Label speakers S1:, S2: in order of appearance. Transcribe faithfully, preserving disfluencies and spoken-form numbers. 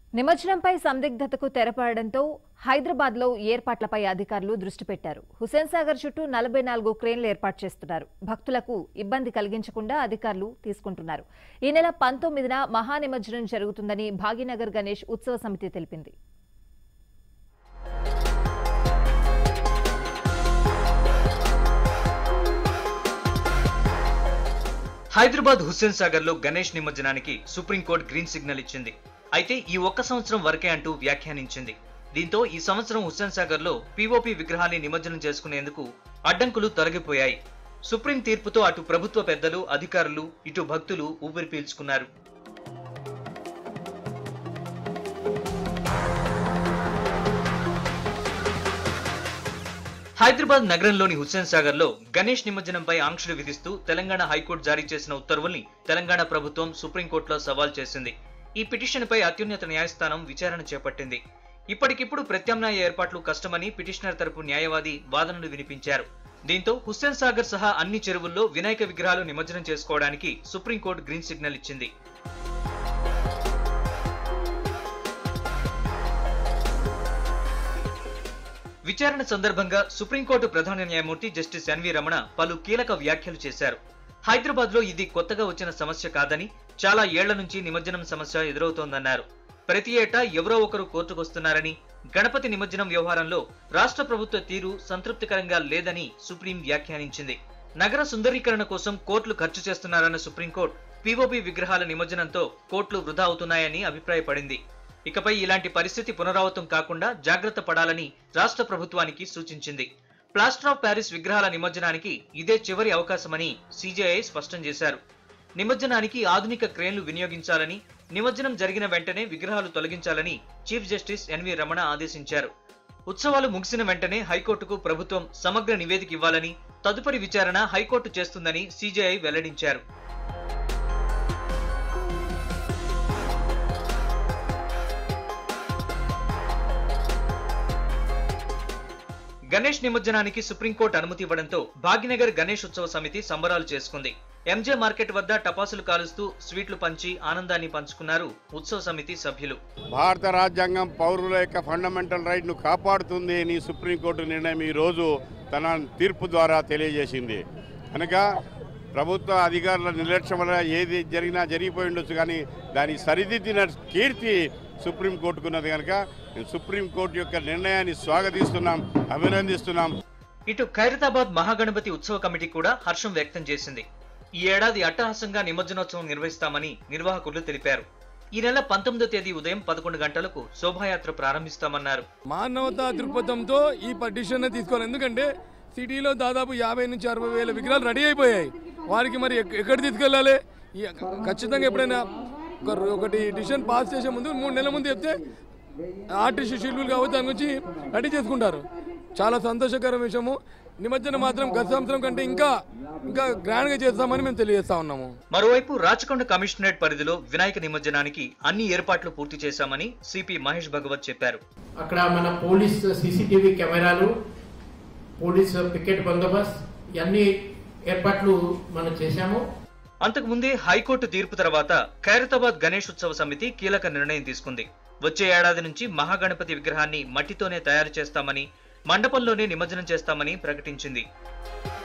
S1: నిమజ్జనంపై సందిగ్ధతకు తెరపడడంతో హైదరాబాద్లో ఏర్పాట్లపై అధికారులు దృష్టి పెట్టారు. హుస్సేన్ సాగర్ చుట్టూ నలభై నాలుగు క్రేన్లు ఏర్పాటు చేస్తున్నారు. భక్తులకు ఇబ్బంది కలిగించకుండా అధికారులు తీసుకుంటున్నారు. ఈ నెల పంతొమ్మిదిన మహా నిమజ్జనం జరుగుతుందని భాగ్యనగర్ గణేష్ ఉత్సవ సమితి తెలిపింది.
S2: హైదరాబాద్ హుస్సేన్ సాగర్ లో గణేష్ నిమజ్జనానికి సుప్రీంకోర్టు గ్రీన్ సిగ్నల్ ఇచ్చింది. అయితే ఈ ఒక్క సంవత్సరం వరకే అంటూ వ్యాఖ్యానించింది. దీంతో ఈ సంవత్సరం హుస్సేన్ సాగర్ లో పీఓపీ విగ్రహాన్ని నిమజ్జనం చేసుకునేందుకు అడ్డంకులు తొలగిపోయాయి. సుప్రీం తీర్పుతో అటు ప్రభుత్వ పెద్దలు, అధికారులు, ఇటు భక్తులు ఊపిరి పీల్చుకున్నారు. హైదరాబాద్ నగరంలోని హుస్సేన్ సాగర్ లో గణేష్ నిమజ్జనంపై ఆంక్షలు విధిస్తూ తెలంగాణ హైకోర్టు జారీ చేసిన ఉత్తర్వుల్ని తెలంగాణ ప్రభుత్వం సుప్రీంకోర్టులో సవాల్ చేసింది. ఈ పిటిషన్పై అత్యున్నత న్యాయస్థానం విచారణ చేపట్టింది. ఇప్పటికిప్పుడు ప్రత్యామ్నాయ ఏర్పాట్లు కష్టమని పిటిషనర్ తరపు న్యాయవాది వాదనలు వినిపించారు. దీంతో హుస్సేన్ సాగర్ సహా అన్ని చెరువుల్లో వినాయక విగ్రహాలు నిమజ్జనం చేసుకోవడానికి సుప్రీంకోర్టు గ్రీన్ సిగ్నల్ ఇచ్చింది. విచారణ సందర్భంగా సుప్రీంకోర్టు ప్రధాన న్యాయమూర్తి జస్టిస్ ఎన్వి రమణ పలు కీలక వ్యాఖ్యలు చేశారు. హైదరాబాద్ లో ఇది కొత్తగా వచ్చిన సమస్య కాదని, చాలా ఏళ్ల నుంచి నిమజ్జనం సమస్య ఎదురవుతోందన్నారు. ప్రతి ఏటా ఎవరో ఒకరు కోర్టుకొస్తున్నారని, గణపతి నిమజ్జనం వ్యవహారంలో రాష్ట్ర ప్రభుత్వ తీరు సంతృప్తికరంగా లేదని సుప్రీం వ్యాఖ్యానించింది. నగర సుందరీకరణ కోసం కోర్టులు ఖర్చు చేస్తున్నారన్న సుప్రీంకోర్టు పీఓపీ విగ్రహాల నిమజ్జనంతో కోర్టులు వృధా అవుతున్నాయని అభిప్రాయపడింది. ఇకపై ఇలాంటి పరిస్థితి పునరావృతం కాకుండా జాగ్రత్త పడాలని రాష్ట్ర ప్రభుత్వానికి సూచించింది. ప్లాస్టర్ ఆఫ్ ప్యారిస్ విగ్రహాల నిమజ్జనానికి ఇదే చివరి అవకాశమని సీజేఐ స్పష్టం చేశారు. నిమజ్జనానికి ఆధునిక క్రేన్లు వినియోగించాలని, నిమజ్జనం జరిగిన వెంటనే విగ్రహాలు తొలగించాలని చీఫ్ జస్టిస్ ఎన్వి రమణ ఆదేశించారు. ఉత్సవాలు ముగిసిన వెంటనే హైకోర్టుకు ప్రభుత్వం సమగ్ర నివేదిక ఇవ్వాలని, తదుపరి విచారణ హైకోర్టు చేస్తుందని సీజేఐ వెల్లడించారు. గణేష్ నిమజ్జనానికి సుప్రీంకోర్టు అనుమతి ఇవ్వడంతో భాగ్యనగర్ గణేష్ ఉత్సవ సమితి సంబరాలు చేసుకుంది. ఎంజే మార్కెట్ వద్ద టపాసులు కాలుస్తూ స్వీట్లు పంచి ఆనందాన్ని పంచుకున్నారు ఉత్సవ సమితి సభ్యులు.
S3: భారత రాజ్యాంగం పౌరుల యొక్క ఫండమెంటల్ రైట్ ను కాపాడుతుంది అని సుప్రీంకోర్టు నిర్ణయం ఈ రోజు తన తీర్పు ద్వారా తెలియజేసింది. కనుక ప్రభుత్వ అధికారుల నిర్లక్ష్యం వల్ల ఏది జరిగినా జరిగిపోయి ఉండొచ్చు, కానీ దాన్ని సరిదిద్దిన కీర్తి సుప్రీంకోర్టుకున్నది. కనుక సుప్రీంకోర్టు యొక్క నిర్ణయాన్ని స్వాగతిస్తున్నాం, అభినందిస్తున్నాం.
S2: ఇటు ఖైరతాబాద్ మహాగణపతి ఉత్సవ కమిటీ కూడా హర్షం వ్యక్తం చేసింది. ఈ ఏడాది అట్టహాసంగా నిమజ్జనోత్సవం నిర్వహిస్తామని నిర్వాహకులు తెలిపారు. ఈ నెల పంతొమ్మిదో తేదీ ఉదయం పదకొండు గంటలకు శోభాయాత్ర ప్రారంభిస్తామన్నారు.
S4: మానవతా దృక్పథంతో ఈ పిటిషన్ తీసుకోవాలి. ఎందుకంటే సిటీలో దాదాపు యాభై నుంచి అరవై వేల విగ్రహాలు రెడీ అయిపోయాయి. వారికి మరి ఎక్కడ తీసుకెళ్ళాలి? ఖచ్చితంగా ఎప్పుడైనా ఒకటి డిసిషన్ పాస్ చేసే ముందు మూడు నెలల ముందు చెప్తే ఆర్టీసీ షెడ్యూల్ కాబట్టి దాని గురించి రెడీ చేసుకుంటారు. చాలా సంతోషకర విషయము. నిమజ్జనం మాత్రం గత సంవత్సరం కంటే ఇంకా ఇంకా గ్రాండ్ గా చేస్తామని మేము తెలియజేస్తా ఉన్నాము.
S2: మరోవైపు రాచకొండ కమిషనరేట్ పరిధిలో వినాయక నిమజ్జనానికి అన్ని ఏర్పాట్లు పూర్తి చేశామని సిపి మహేష్ భగవత్ చెప్పారు.
S5: అక్కడ మన పోలీస్ సీసీటీవీ కెమెరాలు, పోలీస్ పికెట్ బందోబస్తు అన్ని ఏర్పాట్లు మనం చేశాము.
S2: అంతకుముందే హైకోర్టు తీర్పు తర్వాత ఖైరతాబాద్ గణేష్ ఉత్సవ సమితి కీలక నిర్ణయం తీసుకుంది. వచ్చే ఏడాది నుంచి మహాగణపతి విగ్రహాన్ని మట్టితోనే తయారు చేస్తామని, మండపంలోనే నిమజ్జనం చేస్తామని ప్రకటించింది.